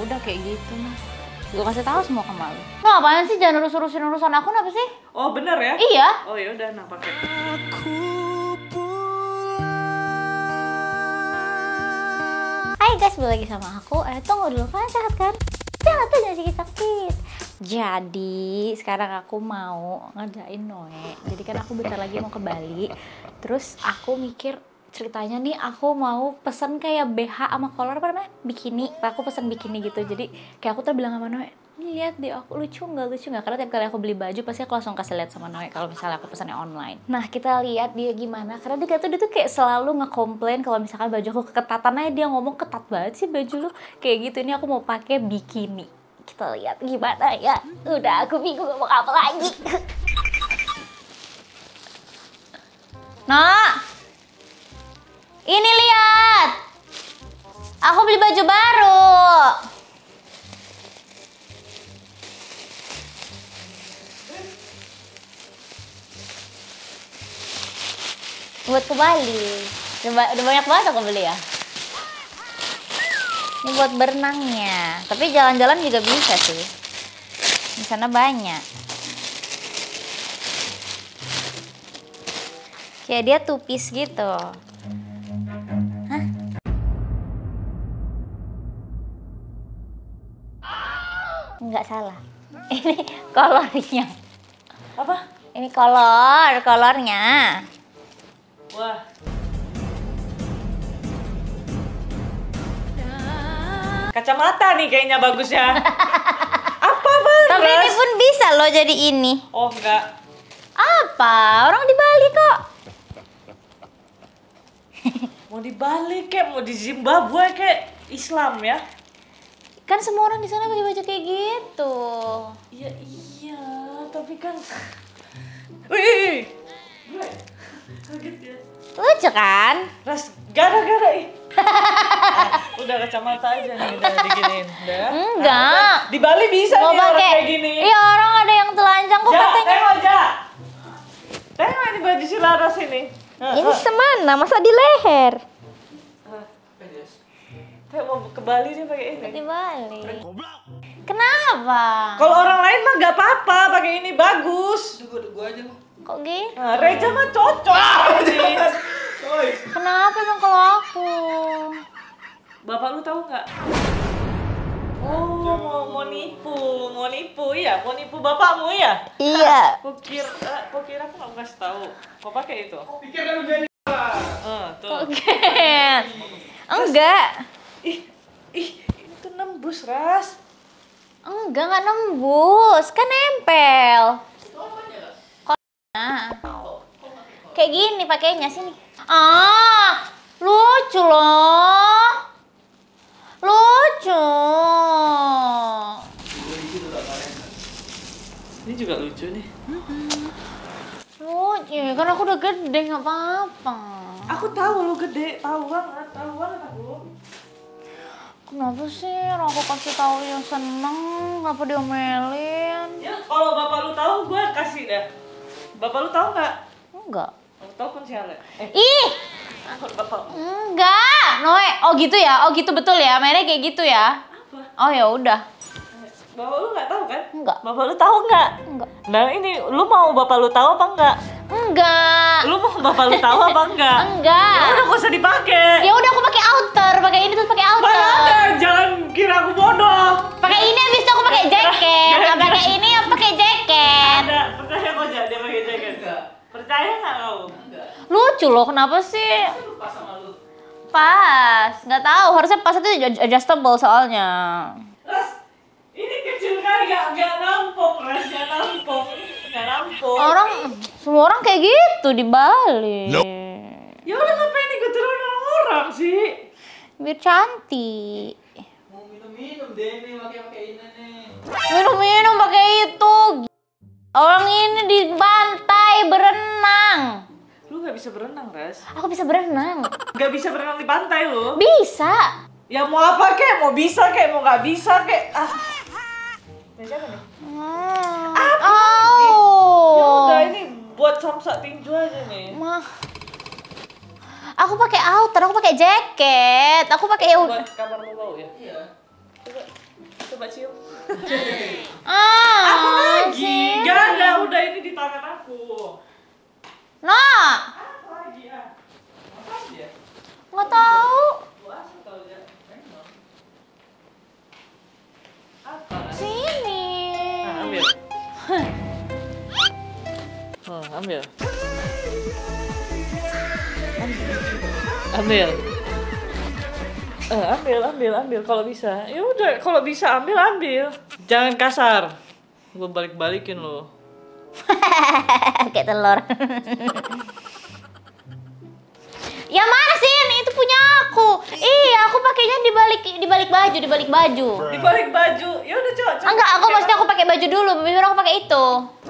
udah kayak gitu mah. Gue kasih tahu semua ke Malu. Lo apaan sih, jangan urusin urusan aku apa sih? Oh bener ya? Iya. Oh ya udah, nah pakai. Hai guys, balik lagi sama aku. Tunggu dulu, kalian sehat kan? Sehat tuh, jangan sakit-sakit. Jadi sekarang aku mau ngerjain Noe. Jadi kan aku bentar lagi mau ke Bali. Terus aku mikir ceritanya nih, aku mau pesen kayak BH sama kolor apa namanya? Bikini. Aku pesen bikini gitu. Jadi kayak aku tuh bilang sama Noe, lihat deh aku lucu nggak? Karena tiap kali aku beli baju pasti aku langsung kasih lihat sama Noe kalau misalnya aku pesannya online. Nah kita lihat dia gimana, karena dia tuh kayak selalu ngekomplain kalau misalkan baju aku keketatan aja, dia ngomong ketat banget sih baju lu kayak gitu. Ini aku mau pakai bikini, kita lihat gimana ya. Udah aku bingung mau apa lagi. Nah, ini lihat, aku beli baju baru. Buat ke Bali. Udah banyak banget aku beli ya. Ini buat berenangnya. Tapi jalan-jalan juga bisa sih. Di sana banyak. Kayak dia two piece gitu. Hah? Enggak salah. Ini kolornya. Apa? Ini kolornya. Wah. Kacamata nih kayaknya bagus ya. Apa bagus? Tapi ini pun bisa loh jadi ini. Oh enggak. Apa? Orang di Bali kok. Mau di Bali kek, mau di Zimbabwe kek, Islam ya? Kan semua orang di sana pakai baju kayak gitu. Iya, tapi kan. Wih. Kaget ya. Lucu kan? Ras, gara-gara udah kacamata aja nih, udah diginiin, udah. Enggak. Di Bali bisa Mau nih orang pakai kayak gini. Iya, orang ada yang telanjang kok katanya. Tengok ini baju si Laras ini. Ini semana? Masa di leher? Tengok mau ke Bali dia pakai ini. Di Bali. Kenapa? Kalau orang lain mah nggak apa-apa, pakai ini bagus. Gua aja loh. Kok gitu? Nah, Reja mah cocok. Kenapa emang kalau aku? Bapak lu tahu nggak? Oh, mau nipu, iya, mau nipu bapakmu ya? Iya. Kukira aku nggak kasih tahu. Kau pakai itu? Pikir kan udah Tuh. Oke. Enggak. Ih, itu nembus, Ras. Enggak nembus. Kan nempel. Nah. Kayak gini pakainya sini. Ah, lucu loh. Lucu. Ini juga lucu nih. Lucu, kan aku udah gede nggak apa-apa. Aku tahu lu gede, tahu banget aku. Kenapa sih orang aku kasih tahu yang seneng, kenapa diomelin? Ya kalau bapak lu tahu, gue kasih dah. Bapak lu tahu nggak? Enggak. Aku tahu kunci-ale. Ih, Bapak. enggak. Noe, oh gitu ya? Oh gitu betul ya? Mainnya kayak gitu ya? Apa? Oh ya udah. Bapak lu nggak tahu kan? Enggak. Bapak lu tahu nggak? Enggak. Nah ini, lu mau bapak lu tahu apa enggak? Enggak. Lu mau bapak lu tahu apa enggak? Enggak. Ya udah gak usah dipakai. Ya udah aku pakai outer, pakai ini terus pakai outer. Mana ada, jangan kira aku bodoh. Pakai ini habis itu aku pakai jaket. Nggak pakai ini aku pakai jaket. Ada, percaya kok dia pakai jaket? Enggak. Percaya nggak kau? Enggak. Lucu loh, kenapa sih? Lupa sama lu. Pas, nggak tahu. Harusnya pas itu adjustable soalnya. Ras, ini kecil kali nggak nampung, Ras, nggak nampung. Semua orang kayak gitu di Bali. Ya udah ngapain ikutin orang sih? Biar cantik. Mau minum deh nih pakai ini nih. Minum pakai itu. Orang ini di pantai berenang. Lu nggak bisa berenang, Ras. Aku bisa berenang. Nggak bisa berenang di pantai lu. Bisa. Ya mau apa kek? Mau bisa kek? Mau nggak bisa kek? Ini siapa nih? Ya udah, ini buat samsak tinju aja nih. Mah. Aku pakai outer, aku pakai jaket. Aku pakai Buat kamar lu bau ya? Iya. coba cium. Ah, Apa lagi? sini. Gak ada, udah ini di tangan aku. Nah, Apa lagi ya? Apa dia? nggak tahu. Gua asal tahu ya. Memang. Apa? Sini. Nah, ambil. Ambil. Ambil. Ambil kalau bisa. Ya udah, kalau bisa ambil. Jangan kasar. Gue balik-balikin lo. Kayak telur. Ya mana sih? Itu punya aku. Iya, aku pakainya di balik baju. Di balik baju. Ya udah, coba. Enggak, aku maksudnya aku pakai baju dulu, baru aku pakai itu.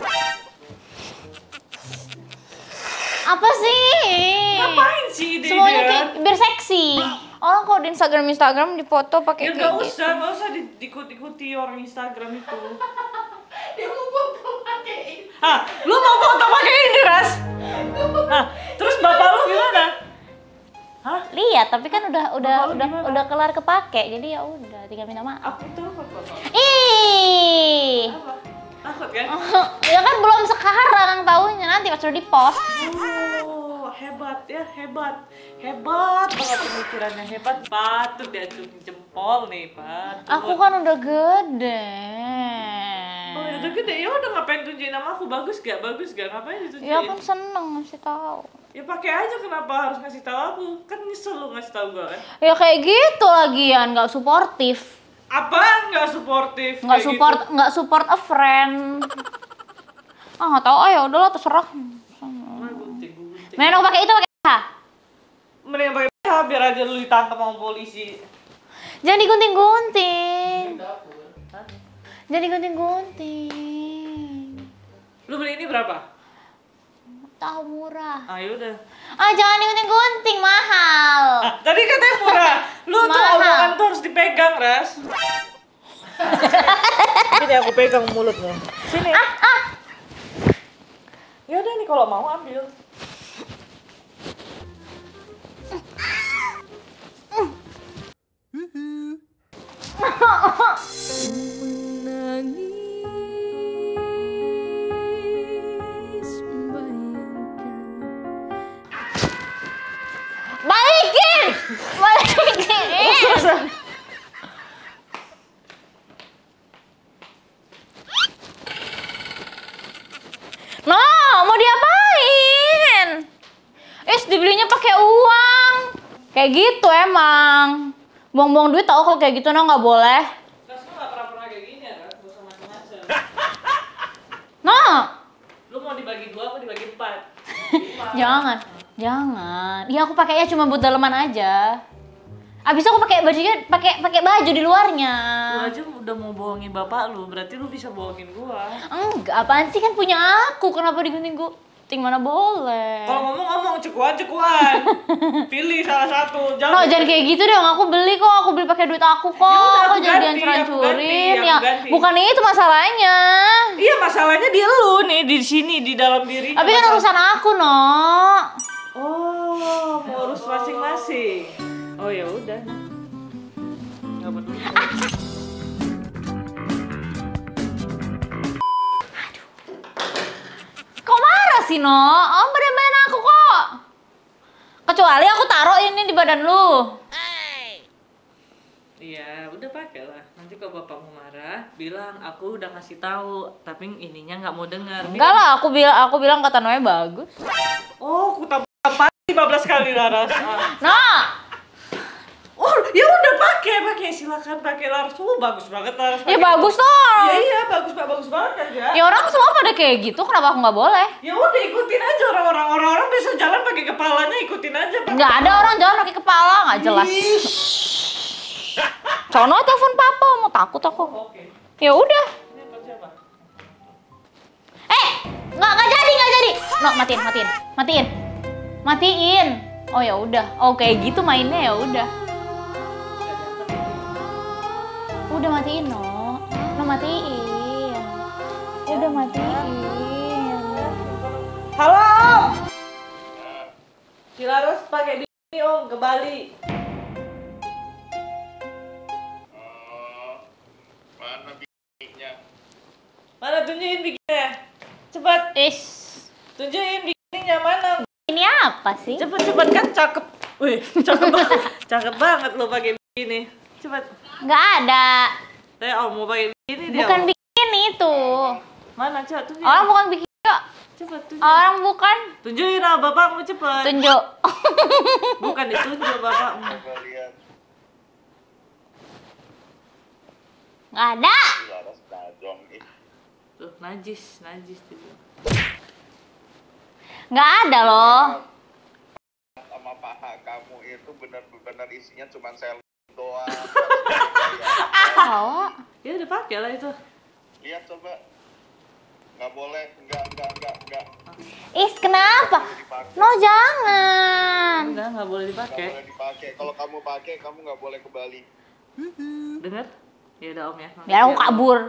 Apa sih? Ngapain sih ide Semuanya dia? kayak biar seksi. Orang kalau di Instagram dipoto pakai Ya nggak kayak usah diikut-ikuti orang Instagram itu. Dia mau foto pakai ini. Ah, lu mau foto pakai ini, Ras? Nah, terus bapak lu gimana? Hah? Lihat, tapi kan Bapak lu gimana? udah kelar kepake, jadi ya udah tinggal minta maaf. Aku tahu apa, Bapak. Ih. Apa? Takut kan? Ya kan belum sekarang tahunya, nanti pas udah di-post. Oh, hebat ya, hebat banget pemikirannya, hebat, patut diacungi jempol nih, patut. Aku kan udah gede. Oh ya udah gede, ya udah ngapain tunjukin nama aku, bagus gak, ngapain ditunjukin? Ya kan seneng ngasih tahu. Ya pakai aja, kenapa harus ngasih tahu aku, kan nyesel lu ngasih tahu gua kan? Ya kayak gitu lagian, nggak suportif. Apaan nggak suportif? Nggak kayak support, gitu? nggak support a friend. Ah nggak tahu, ya udahlah terserah. Wah, gunting. Main aku pakai itu pakai apa? Mending pakai BH biar aja lu ditangkap sama polisi. Jangan digunting-gunting. Dapur. Hah? Jangan digunting-gunting. Lu beli ini berapa? Tahu murah. Ah yaudah. Ah jangan digunting-gunting, mahal. Ah, tadi katanya murah. Lu tuh Mahal. omongan tuh harus dipegang, Ras. Sini aku pegang mulutnya. Sini. Yaudah nih kalau mau ambil. Balikin! Balikin! No, mau diapain? Dibelinya pakai uang. Kayak gitu emang. Buang-buang duit tau kalau kayak gitu, no nggak boleh. Ras, lu nggak pernah kayak gini ya, Ras? Gak usah macam-macam. No, Lu mau dibagi 2 apa dibagi 4? jangan. Ya aku pakainya cuma buat daleman aja. Abis itu aku pakai bajunya, pakai baju di luarnya. Lu aja udah mau bohongin bapak lu, berarti lu bisa bohongin gua. Enggak, apaan sih, kan punya aku. Kenapa digunting-gunting? Mana boleh. Kalau ngomong cekuan. Pilih salah satu. No, jangan kayak gitu dong. Aku beli kok. Aku beli pakai duit aku kok. Ya udah, Kok aku jadi ganti, dihancur-hancurin? aku Ya, ganti. bukan itu masalahnya. Iya, masalahnya di lu nih, di sini, di dalam diri. Tapi kan urusan aku, no. Oh, mau urus masing-masing. Oh ya udah. Nggak peduli. Kok marah sih, no? Oh, badan aku kok. Kecuali aku taruh ini di badan lu. Iya, udah pakai lah. Nanti kalau bapakmu marah, bilang aku udah ngasih tahu, tapi ininya nggak mau dengar. Enggak lah, aku bilang kata Noe bagus. Oh, aku tambah 15 kali Laras. No. Oh, ya udah pakai, silakan pakai Laras. Oh, bagus banget Laras. Ya pakai. bagus dong. Iya, bagus banget kan ya. Ya orang semua pada kayak gitu, kenapa aku nggak boleh? Ya udah ikutin aja orang-orang bisa jalan pakai kepalanya, ikutin aja. Nggak ada orang jalan pakai kepala, nggak jelas. Ih. Sono telepon papa, mau takut aku. Oke. Ya udah. Ini buat siapa? Nggak jadi. No, matiin. Oh ya udah. Oh kayak gitu mainnya, ya udah. Udah matiin, no. No matiin. Udah matiin. Halo. Si Laras pakai ini Om ke Bali. tunjukin bikinnya. Cepet. Tunjukin bikinnya mana? Ini apa sih? Cepet kan cakep. Wih, cakep banget. Cakep banget lo pakai bikini. Cepet. Nggak ada. Om mau pakai bikini dia. Bukan bikini itu. Mana, Cak? Tunjukin. Orang bukan bikini kok. Cepet tunjuk. Orang bukan. Tunjukin bapakmu cepet. Tunjuk. Bukan ditunjuk bapakmu. Coba lihat. Nggak ada. Laras najong ih. Tuh, najis tuh. Nggak ada loh. Sama paha kamu itu benar-benar isinya cuma sel doang. Tahu. Ya udah pakai lah itu. Lihat coba. Nggak boleh, enggak. Kenapa? Boleh dipakai. No, jangan. Nggak boleh Nggak dipakai. boleh dipakai. Kalau kamu pakai, kamu nggak boleh ke Bali. Dengar? Ya udah Om ya. Biar aku kabur.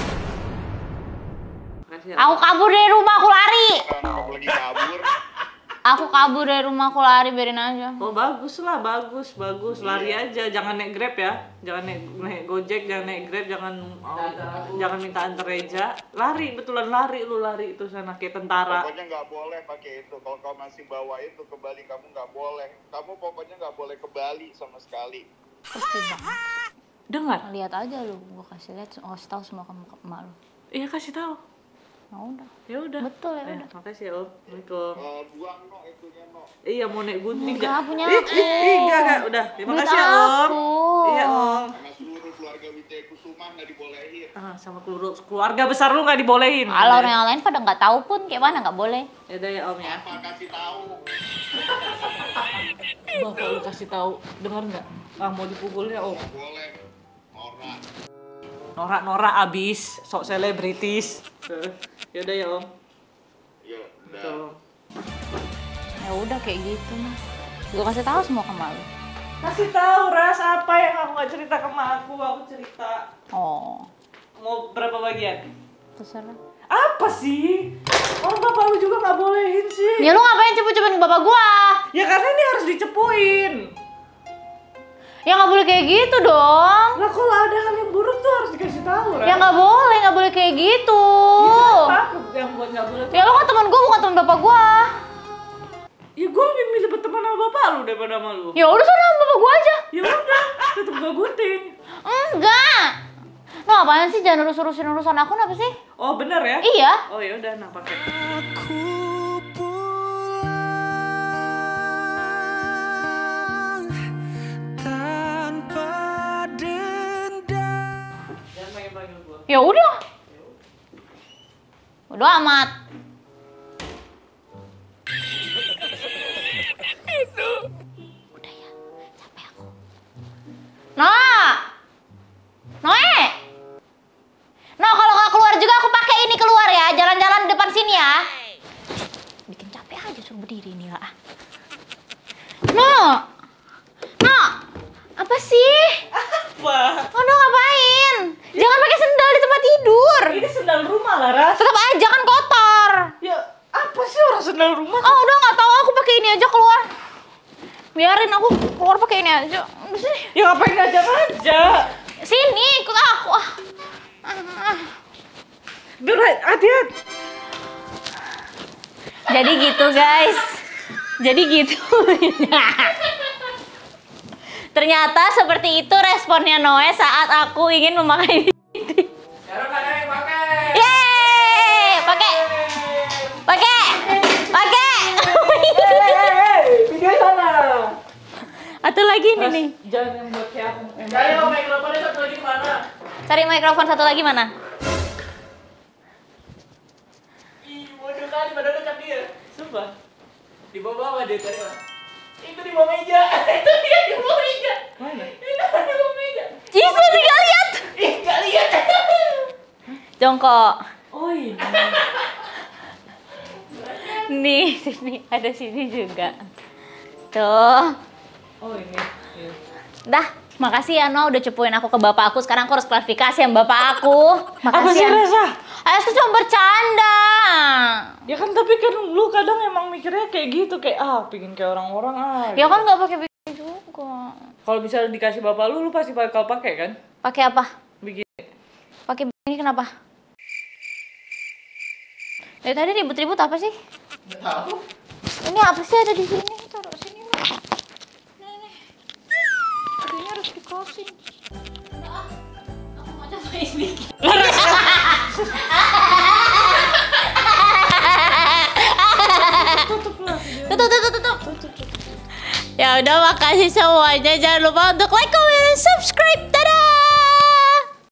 Makasih ya. Aku kabur dari rumah, aku lari. Karena kamu lagi kabur. Aku kabur dari rumah, aku lari, biarin aja. Oh bagus lah, bagus. Lari aja, jangan naik Grab ya. Jangan naik Gojek, jangan naik Grab, jangan minta antar Reja. Lari, betulan lari itu sana kayak tentara. Pokoknya nggak boleh pakai itu. Kalau kamu masih bawa itu ke Bali, kamu nggak boleh. Kamu pokoknya nggak boleh ke Bali sama sekali. Pasti banget. Dengar? Lihat aja lu, gua kasih lihat, kasih tahu semua kamu ke emak lu. Iya kasih tahu. Ya udah. Ya udah. Betul ya udah. Makasih ya Om. Assalamualaikum. Buang no itunya no. Iya mau naik gunting Enggak, punya Ih, aku. enggak. Udah, terima Duit kasih ya Om. aku. Iya Om. Sama seluruh keluarga Wijaya Kusuma nggak dibolehin. Sama keluarga besar lu nggak dibolehin. Kalau orang yang lain pada nggak tahu pun kayak mana nggak boleh. Ya udah ya Om ya. Apa kasih tahu? Bapak lu kasih tahu, dengar nggak? Mau dipukulnya Om. Nggak boleh. Norak abis, sok selebritis. Ya udah ya Om. Ya udah. Tuh. Ya udah kayak gitu mah. Gua kasih tahu semua ke emak lu. Kasih tahu Ras apa yang aku nggak cerita ke emak aku cerita. Oh, Mau berapa bagian? terserah. Apa sih? Orang bapak lu juga nggak bolehin sih. Ya lu ngapain cepu-cepuin bapak gua? Ya karena ini harus dicepuin. Ya nggak boleh kayak gitu dong. Lah kalau ada hal yang buruk tuh harus dikasih tahu Ras. Ya nggak boleh kayak gitu. Apa yang buat nggak boleh? Ya lu kan teman gua, bukan teman bapak gua. Ya gue lebih milih berteman sama bapak lu daripada sama lu. Ya udah sana sama bapak gua aja. Ya udah, tetep gak gunting. Enggak. Lo apaan sih, jangan urusin urusan aku, apa sih? Oh bener ya? Iya. Oh ya udah, nah pakai. Jangan panggil gua. Ya udah. Udah amat. Udah ya, capek aku. Noe. No, kalau nggak keluar juga aku pakai ini keluar ya, jalan-jalan depan sini ya. Bikin capek aja suruh berdiri nih lah. No, apa sih? Apa? Oh, no, ngapain? Jangan pakai sendal di tempat tidur. Ini sendal rumah lah, Ras. Tetap aja kan kotor. Ya, apa sih orang sendal rumah? Oh, udah nggak tahu, aku pakai ini aja keluar. Biarin aku keluar pakai ini aja. Di sini. Ya ngapain aja? Sini, ikut aku. Dur, hati-hati. Jadi gitu, guys. Jadi gitu. Ternyata seperti itu responnya Noe saat aku ingin memakai ini. Sekarang ada yang pakai. Yeay! Pakai. Video sana. Atau lagi ini nih. Jangan yang buat kayak aku. Cari mikrofonnya satu lagi mana? Cari mikrofon satu lagi mana? Ih, bodoh kali, padahal udah dia. Sumpah. Di bawah dia cari mana? Itu di bawah meja. Itu dia di bawah meja. Mana? Itu di bawah meja. Isu sih gak lihat. Ih, gak lihat. Jongkok. Oh ini. Nih, sini ada sini juga. Tuh. Oh ini. Iya. Dah, makasih ya No udah cepuin aku ke bapak aku. Sekarang aku harus klarifikasi sama bapak aku. Apa sih ya. Reza? Aku cuma bercanda. Ya kan tapi kan lu kadang emang mikirnya kayak gitu, kayak pingin kayak orang-orang Ya kan nggak pakai begini juga. Kalau misalnya dikasih bapak lu pasti bakal pakai kan? Pakai apa? Begini. Pakai begini kenapa? Tadi ribut-ribut apa sih? Nggak tahu. Ini apa sih ada di sini? Taruh sini lah. Nih. Kayaknya harus dikasih. Aku mau coba ini. Tutup. Ya udah, makasih semuanya. Jangan lupa untuk like,